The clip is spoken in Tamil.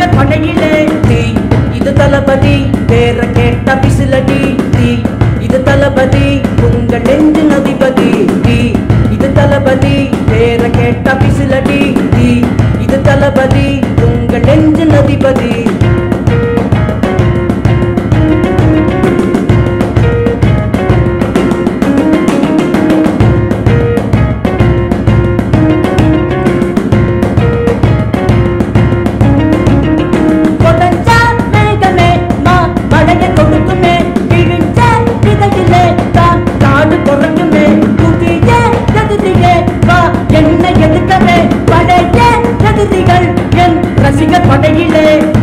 படையிலே தீ இது தளபதி பேர கேட்ட பிசிலடி தீ இது தளபதி உங்கள் நெஞ்சின் அதிபதி தீ இது தளபதி பேர கேட்ட பிசிலடி தீ இது தளபதி உங்கள் நெஞ்சின் அதிபதி என்ன எதுக்கவே படையே எதிரிகள் என் ரசிகர் படையிலே